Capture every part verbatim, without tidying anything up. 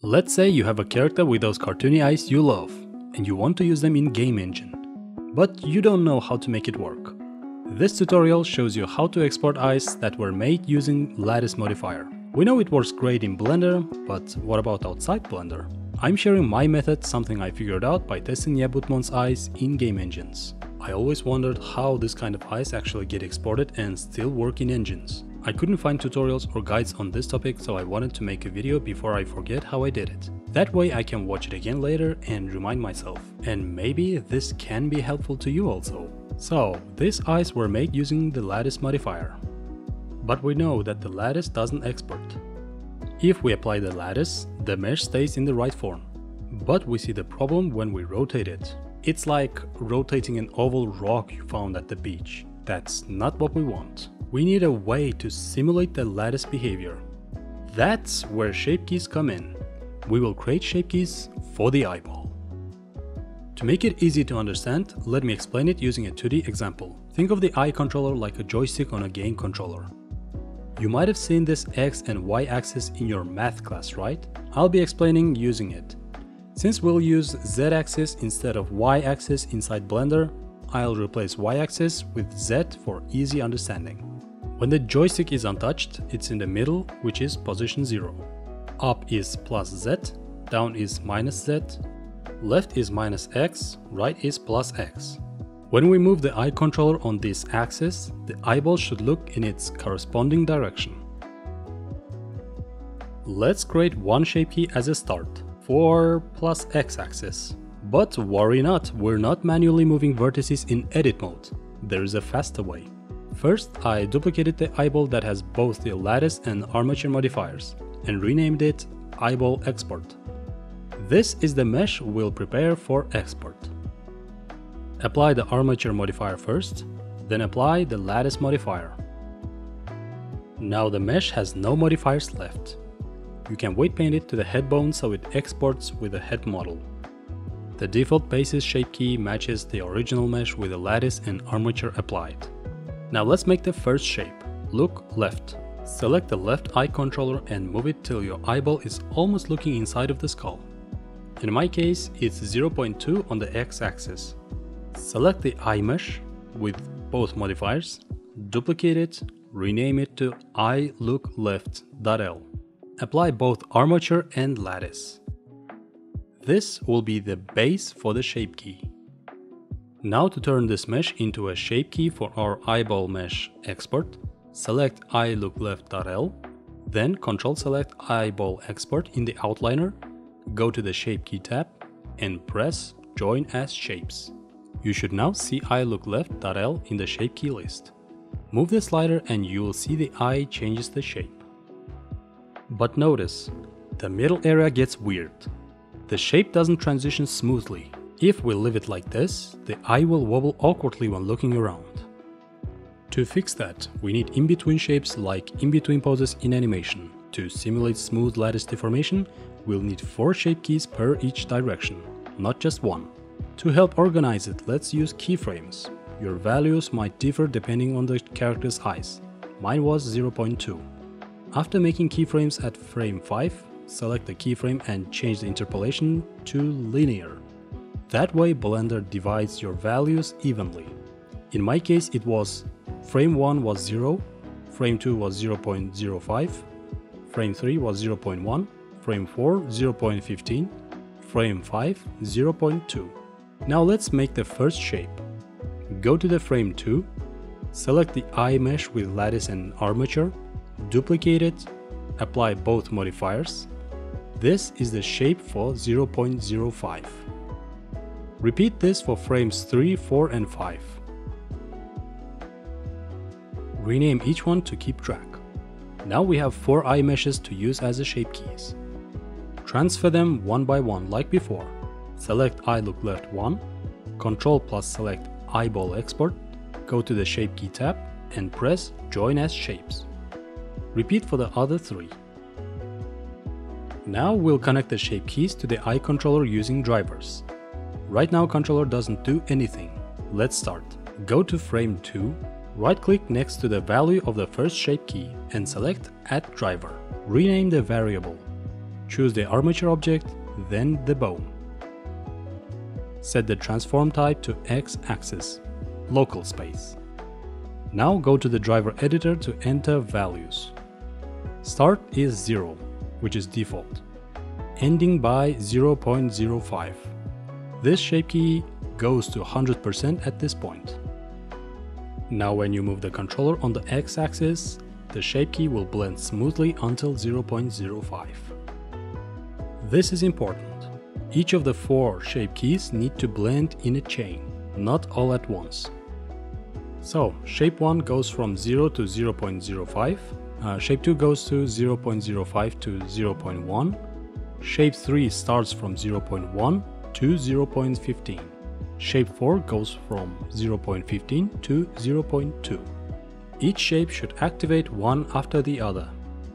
Let's say you have a character with those cartoony eyes you love, and you want to use them in game engine, but you don't know how to make it work. This tutorial shows you how to export eyes that were made using lattice modifier. We know it works great in Blender, but what about outside Blender? I'm sharing my method, something I figured out by testing Yabutmon's eyes in game engines. I always wondered how this kind of eyes actually get exported and still work in engines. I couldn't find tutorials or guides on this topic, so I wanted to make a video before I forget how I did it. That way I can watch it again later and remind myself. And maybe this can be helpful to you also. So, these eyes were made using the lattice modifier. But we know that the lattice doesn't export. If we apply the lattice, the mesh stays in the right form. But we see the problem when we rotate it. It's like rotating an oval rock you found at the beach. That's not what we want. We need a way to simulate the lattice behavior. That's where shape keys come in. We will create shape keys for the eyeball. To make it easy to understand, let me explain it using a two D example. Think of the eye controller like a joystick on a game controller. You might have seen this X and Y axis in your math class, right? I'll be explaining using it. Since we'll use Z axis instead of Y axis inside Blender, I'll replace Y axis with Z for easy understanding. When the joystick is untouched, it's in the middle, which is position zero. Up is plus Z, down is minus Z, left is minus X, right is plus X. When we move the eye controller on this axis, the eyeball should look in its corresponding direction. Let's create one shape key as a start, for plus X axis. But worry not, we're not manually moving vertices in edit mode. There is a faster way. First, I duplicated the eyeball that has both the lattice and armature modifiers and renamed it eyeball export. This is the mesh we'll prepare for export. Apply the armature modifier first, then apply the lattice modifier. Now the mesh has no modifiers left. You can weight paint it to the head bone so it exports with the head model. The default basis shape key matches the original mesh with the lattice and armature applied. Now let's make the first shape. Look left. Select the left eye controller and move it till your eyeball is almost looking inside of the skull. In my case, it's zero point two on the x-axis. Select the eye mesh with both modifiers, duplicate it, rename it to eye look left.l. Apply both armature and lattice. This will be the base for the shape key. Now to turn this mesh into a shape key for our eyeball mesh export, select eye look left.l, then Control select eyeball export in the outliner, go to the shape key tab and press join as shapes. You should now see eye look left.l in the shape key list. Move the slider and you will see the eye changes the shape. But notice, the middle area gets weird. The shape doesn't transition smoothly. If we leave it like this, the eye will wobble awkwardly when looking around. To fix that, we need in-between shapes like in-between poses in animation. To simulate smooth lattice deformation, we'll need four shape keys per each direction, not just one. To help organize it, let's use keyframes. Your values might differ depending on the character's eyes. Mine was zero point two. After making keyframes at frame five, select the keyframe and change the interpolation to linear. That way Blender divides your values evenly. In my case it was frame one was zero, frame two was zero point zero five, frame three was zero point one, frame four zero point one five, frame five zero point two. Now let's make the first shape. Go to the frame two, select the eye mesh with lattice and armature, duplicate it, apply both modifiers. This is the shape for zero point zero five. Repeat this for frames three, four and five. Rename each one to keep track. Now we have four eye meshes to use as the shape keys. Transfer them one by one like before. Select eye look left one, Control plus select eyeball export, go to the shape key tab and press join as shapes. Repeat for the other three. Now we'll connect the shape keys to the eye controller using drivers. Right now controller doesn't do anything. Let's start. Go to frame two, right click next to the value of the first shape key and select add driver. Rename the variable. Choose the armature object, then the bone. Set the transform type to x-axis, local space. Now go to the driver editor to enter values. Start is zero, which is default, ending by zero point zero five. This shape key goes to one hundred percent at this point. Now when you move the controller on the x-axis, the shape key will blend smoothly until zero point zero five. This is important. Each of the four shape keys need to blend in a chain, not all at once. So, shape one goes from zero to zero point zero five, uh, shape two goes to zero point zero five to zero point one, shape three starts from zero point one to zero point one five, shape four goes from zero point one five to zero point two. Each shape should activate one after the other.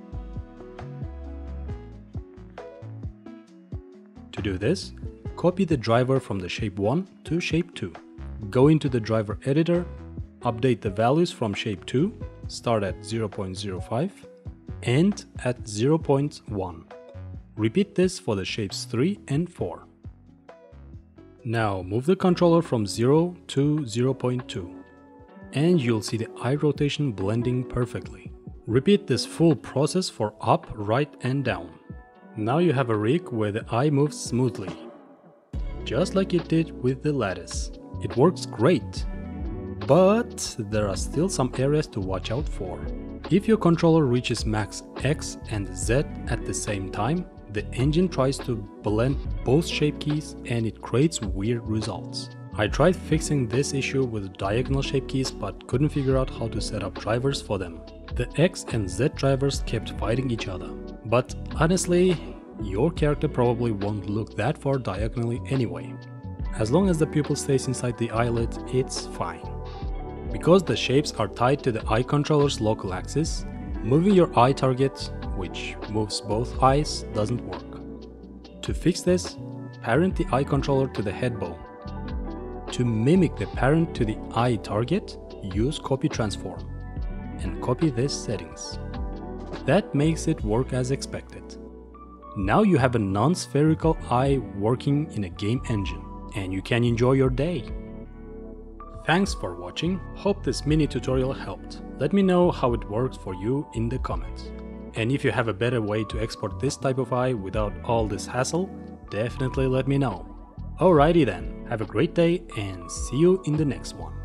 To do this, copy the driver from the shape one to shape two. Go into the driver editor, update the values from shape two, start at zero point zero five, end at zero point one. Repeat this for the shapes three and four. Now move the controller from zero to zero point two, and you'll see the eye rotation blending perfectly. Repeat this full process for up, right and down. Now you have a rig where the eye moves smoothly, just like it did with the lattice. It works great, but there are still some areas to watch out for. If your controller reaches max X and Z at the same time, the engine tries to blend both shape keys and it creates weird results. I tried fixing this issue with diagonal shape keys but couldn't figure out how to set up drivers for them. The X and Z drivers kept fighting each other. But honestly, your character probably won't look that far diagonally anyway. As long as the pupil stays inside the eyelid, it's fine. Because the shapes are tied to the eye controller's local axis, moving your eye target, which moves both eyes, doesn't work. To fix this, parent the eye controller to the head bone. To mimic the parent to the eye target, use copy transform and copy these settings. That makes it work as expected. Now you have a non-spherical eye working in a game engine, and you can enjoy your day. Thanks for watching, hope this mini tutorial helped. Let me know how it works for you in the comments. And if you have a better way to export this type of eye without all this hassle, definitely let me know. Alrighty then, have a great day and see you in the next one.